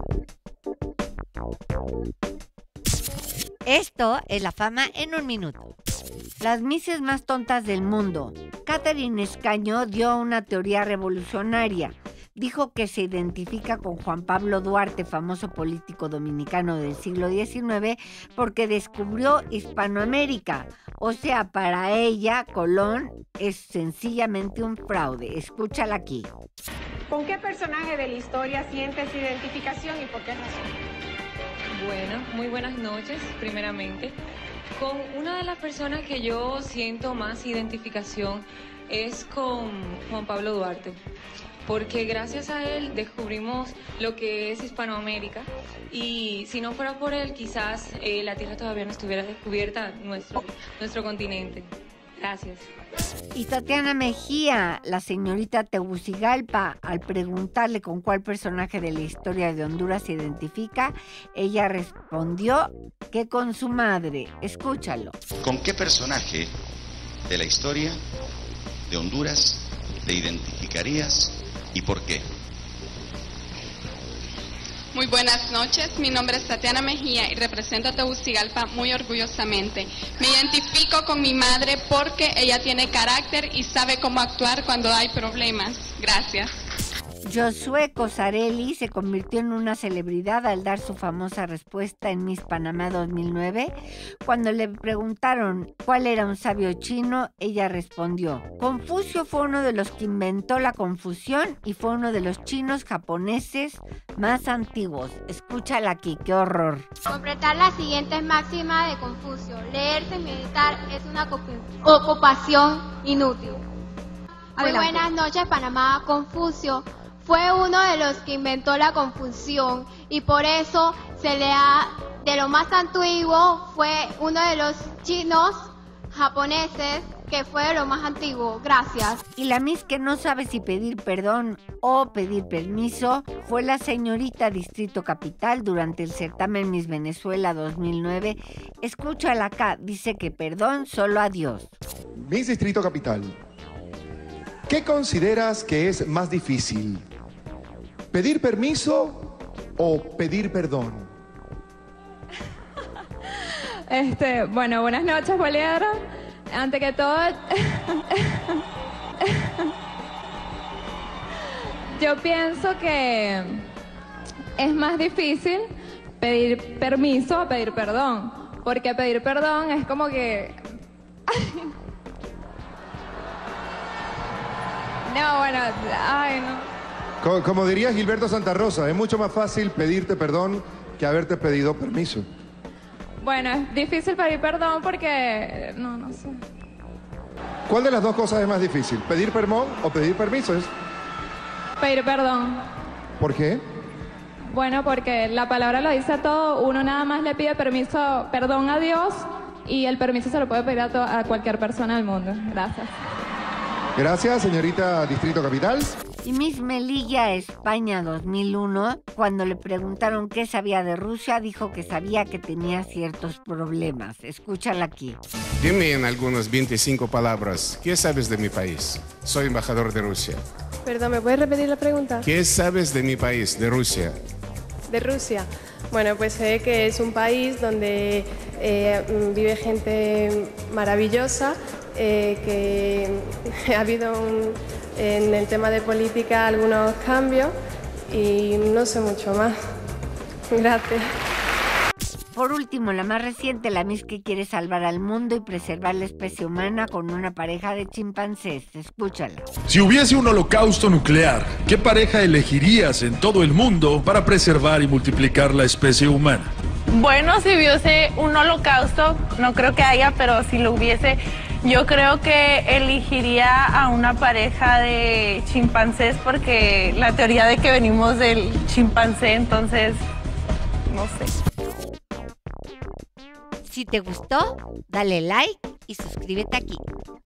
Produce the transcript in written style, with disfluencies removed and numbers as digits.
Esto es La Fama en un minuto. Las mises más tontas del mundo. Catherine Escaño dio una teoría revolucionaria. Dijo que se identifica con Juan Pablo Duarte, famoso político dominicano del siglo XIX, porque descubrió Hispanoamérica. O sea, para ella, Colón es sencillamente un fraude. Escúchala aquí. ¿Con qué personaje de la historia sientes identificación y por qué razón? Bueno, muy buenas noches, primeramente. Con una de las personas que yo siento más identificación es con Juan Pablo Duarte, porque gracias a él descubrimos lo que es Hispanoamérica y si no fuera por él quizás la Tierra todavía no estuviera descubierta, nuestro continente. Gracias. Y Tatiana Mejía, la señorita Tegucigalpa, al preguntarle con cuál personaje de la historia de Honduras se identifica, ella respondió que con su madre. Escúchalo. ¿Con qué personaje de la historia de Honduras te identificarías y por qué? Muy buenas noches, mi nombre es Tatiana Mejía y represento a Tegucigalpa muy orgullosamente. Me identifico con mi madre porque ella tiene carácter y sabe cómo actuar cuando hay problemas. Gracias. Josué Cosarelli se convirtió en una celebridad al dar su famosa respuesta en Miss Panamá 2009. Cuando le preguntaron cuál era un sabio chino, ella respondió: Confucio fue uno de los que inventó la confusión y fue uno de los chinos japoneses más antiguos. Escúchala aquí, qué horror. Completar las siguientes máximas de Confucio. Leerse y meditar es una ocupación inútil. Muy buenas noches, Panamá. Confucio fue uno de los que inventó la confusión y por eso se le ha, de lo más antiguo, fue uno de los chinos japoneses que fue de lo más antiguo. Gracias. Y la Miss que no sabe si pedir perdón o pedir permiso fue la señorita Distrito Capital durante el certamen Miss Venezuela 2009. Escúchala acá, dice que perdón solo a Dios. Miss Distrito Capital, ¿qué consideras que es más difícil? ¿Pedir permiso o pedir perdón? Bueno, buenas noches, Poliedro. Ante que todo, yo pienso que es más difícil pedir permiso a pedir perdón, porque pedir perdón es como que... No, bueno, ay, no. Como diría Gilberto Santa Rosa, es mucho más fácil pedirte perdón que haberte pedido permiso. Bueno, es difícil pedir perdón porque... No sé. ¿Cuál de las dos cosas es más difícil? ¿Pedir perdón o pedir permiso? Pedir perdón. ¿Por qué? Bueno, porque la palabra lo dice todo. Uno nada más le pide permiso, perdón a Dios y el permiso se lo puede pedir a cualquier persona del mundo. Gracias. Gracias, señorita Distrito Capital. Y Miss Melilla España 2001, cuando le preguntaron qué sabía de Rusia, dijo que sabía que tenía ciertos problemas. Escúchala aquí. Dime en algunas 25 palabras, ¿qué sabes de mi país? Soy embajador de Rusia. Perdón, ¿me puedes repetir la pregunta? ¿Qué sabes de mi país, de Rusia? De Rusia. Bueno, pues sé que es un país donde vive gente maravillosa, que ha habido en el tema de política algunos cambios y no sé mucho más. Gracias. Por último, la más reciente, la Miss que quiere salvar al mundo y preservar la especie humana con una pareja de chimpancés. Escúchala. Si hubiese un holocausto nuclear, ¿qué pareja elegirías en todo el mundo para preservar y multiplicar la especie humana? Bueno, si hubiese un holocausto, no creo que haya, pero si lo hubiese, yo creo que elegiría a una pareja de chimpancés porque la teoría de que venimos del chimpancé, entonces, no sé. Si te gustó, dale like y suscríbete aquí.